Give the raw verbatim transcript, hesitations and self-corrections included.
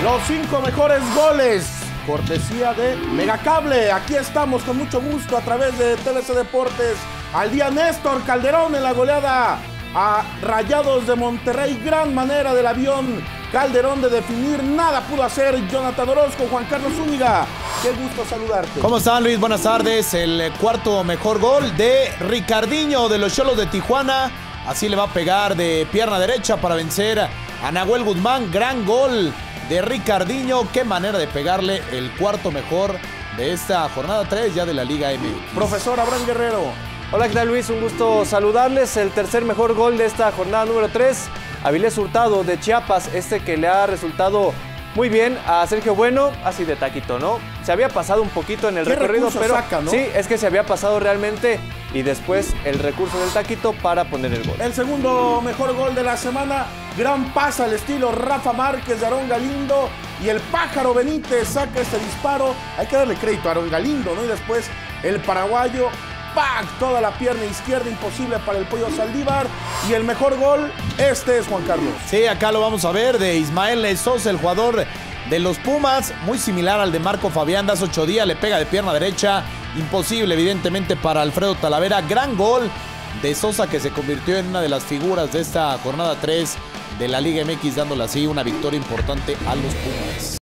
Los cinco mejores goles, cortesía de Megacable. Aquí estamos con mucho gusto a través de T V C Deportes. Al día Néstor Calderón en la goleada a Rayados de Monterrey. Gran manera del avión Calderón de definir. Nada pudo hacer Jonathan Orozco. Juan Carlos Zúñiga, qué gusto saludarte. ¿Cómo están, Luis? Buenas tardes. El cuarto mejor gol de Ricardinho de los Xolos de Tijuana. Así le va a pegar de pierna derecha para vencer a Nahuel Guzmán. Gran gol de Ricardinho. Qué manera de pegarle, el cuarto mejor de esta jornada tres ya de la Liga M X. Profesor Abraham Guerrero. Hola, ¿qué tal, Luis? Un gusto saludarles. El tercer mejor gol de esta jornada número tres. Avilés Hurtado de Chiapas, este que le ha resultado muy bien a Sergio Bueno, así de taquito, ¿no? Se había pasado un poquito en el recorrido, pero saca, ¿no? Sí, es que se había pasado realmente y después el recurso del taquito para poner el gol. El segundo mejor gol de la semana, gran pase al estilo Rafa Márquez de Aarón Galindo, y el Pájaro Benítez saca este disparo. Hay que darle crédito a Aarón Galindo, ¿no? Y después el paraguayo, ¡pac! Toda la pierna izquierda, imposible para el Pollo Saldívar. Y el mejor gol, este es Juan Carlos. Sí, acá lo vamos a ver, de Ismael Sosa, el jugador de los Pumas, muy similar al de Marco Fabián. Das ocho días, le pega de pierna derecha, imposible evidentemente para Alfredo Talavera. Gran gol de Sosa, que se convirtió en una de las figuras de esta jornada tres de la Liga M X, dándole así una victoria importante a los Pumas.